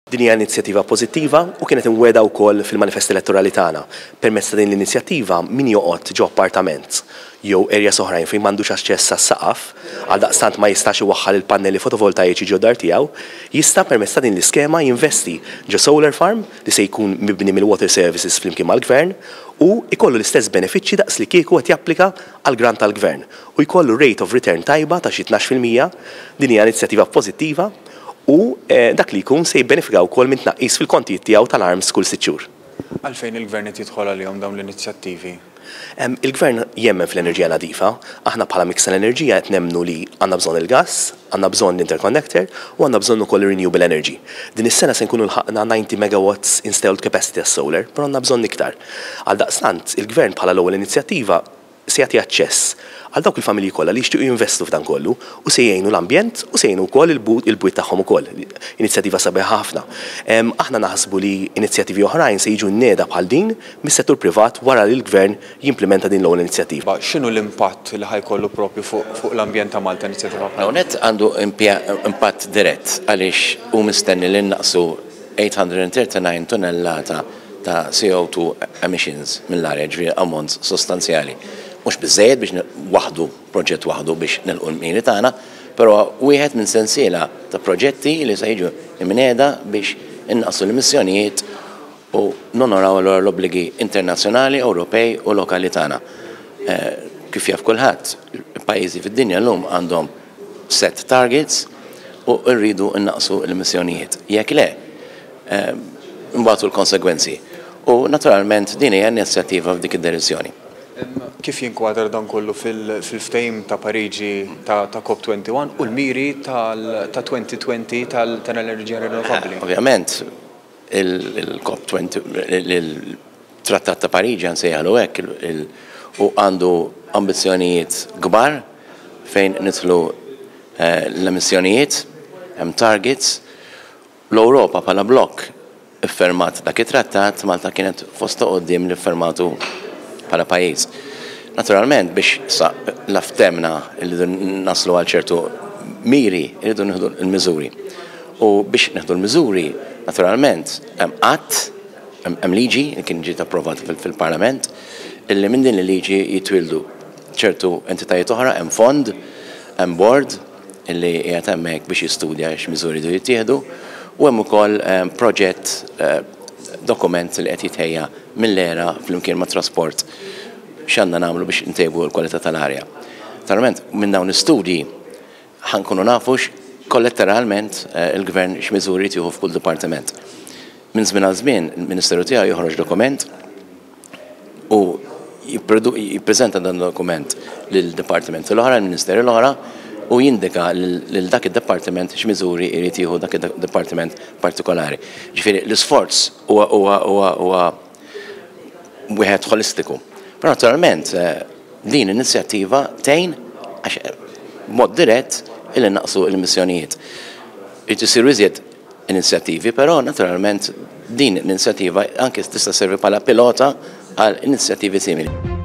Din hija inizjattiva pożittiva u kienet imweda wkoll fil-manifest elettorali tagħna. Permezz ta' din l-inizjattiva min joqgħod ġo appartament jew erjas oħrajn fejn m'għandux aċċess għas-saqaf għaldaqstant ma jistax iwaħħal il-pannelli fotovoltaiċi ġo dar tiegħu, jista' permezz ta' din l-iskema jinvesti ġo solar farm li se jkun mibni mill-Water Services flimkien mal-Gvern u jkollu l-istess benefiċċji daqs li kieku qed japplika għall grant tal-Gvern u jkollu rate of return tajba ta' xi 12%. Din hija inizjattiva pożittiva u dak li jkun se jibbenefika wkoll minn tnaqqis fil-kontijiet tiegħu tal-arms kull 6 xhur. Għalfejn il-Gvern qed jidħol għalihom dawn l-inizjattivi? Il-Gvern jemmen fl-enerġija nadifa, aħna bħala mix tal-enerġija qed nemmnu li għandna bżonn il-gass, għandna bżonn l-interconnector u għandna bżonn ukoll renewable energy. Din is-sena se nkunu lħaqna 90 megawatts installed capacity tas-solar, però għandna bżonn iktar. Għaldaqstant il-Gvern bħala l-ewwel inizjattiva se jagħti aċċess għal dawk il-familji kollha li jixtiequ jinvestu f'dan kollu u se jgħinu l-ambjent u se jgħinu wkoll il-bwiet tagħhom ukoll. Inizjattiva sabiħa ħafna. Aħna naħsbu li inizjattivi oħrajn se jiġu nnieda bħal din mis-settur privat wara li l-Gvern jimplementa din l-ewwel inizjattiva. X'inhu l-impatt li ħajkollu proprju fuq l-ambjent ta' Malta inizjattiva? Hawnhekk għandu impatt dirett għaliex hu mistenni li naqsu 839 tonnellata ta' CO2 emissions mill-arja, ġifieri ammont sostanzjali. Mhux biżżejjed biex waħdu proġett waħdu biex nilqu l-miri tagħna, però wieħed minn sensiela ta' proġetti li se jiġu imnieda biex innaqsu l-emissjonijiet u nonoraw l-obbligi internazzjonali, Ewropej u lokali tagħna. Kif jaf kulħadd, il-pajjiżi fid-dinja llum għandhom set targets u rridu innaqsu l-emissjonijiet. Jekk le, mbagħtu l-konsegwenzi. U naturalment din hija inizjattiva f'dik id-direzzjoni. Kif jinkwadra dan kollu fil-ftehim ta' Pariġi ta' COP21 u l-miri ta' 2020 tal-enerġija rinnovabbli? Ovvjament, il-Trattat ta' Pariġi nsejjaħlu hekk u għandu ambizzjonijiet kbar fejn nidħlu l-emissjonijiet, hemm targets. L-Ewropa bħala blokk iffermat dak it-trattat, Malta kienet fost quddiem li ffermatu bħala pajjiż. Naturalment biex laftemna li naslu għal ċertu miri irridu nieħdu l-miżuri. U biex nieħdu l-miżuri, naturalment hemm liġi li kien ġiet approvat fil-Parlament illi minn din il-liġi jitwildu ċertu entitajiet oħra, hemm fond, hemm board illi qiegħed hemmhekk biex jistudja x'miżuri jridu jittieħdu u hemm ukoll proġett dokument li qed jitħejja mill-era flimkien ma' trasport x'għandna nagħmlu biex intejbu l-kwalità tal-arja. Naturalment minn dawn l-istudji ħankunu nafu kolletteralment il-Gvern x'miżuri tieħu f'kull dipartiment. Minn żmien għal żmien il-Ministeru tiegħu joħroġ dokument u jippreżenta dan dokument lill-dipartimenti l-oħra, l-Ministeri l-oħra u jindika lil dak id-dipartiment x'miżuri jrid jieħu dak id-dipartiment partikolari. Ġifieri l-isforz huwa wieħed holistiku. Però naturalment din inizjattiva tgħin għax mod dirett illi naqsu l-emissjonijiet. Irid isiru iżjed inizjattivi, però naturalment din l-inizjattiva anke tista' servi bħala pilota għal inizjattivi simili.